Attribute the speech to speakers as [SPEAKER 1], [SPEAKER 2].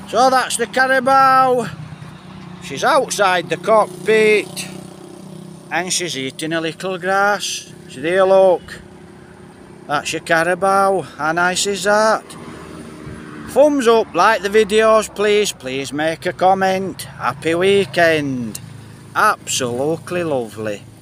[SPEAKER 1] So that's the carabao. She's outside the cockpit and she's eating a little grass. See there, look. That's your carabao. How nice is that? Thumbs up, like the videos please. Please make a comment. Happy weekend. Absolutely lovely.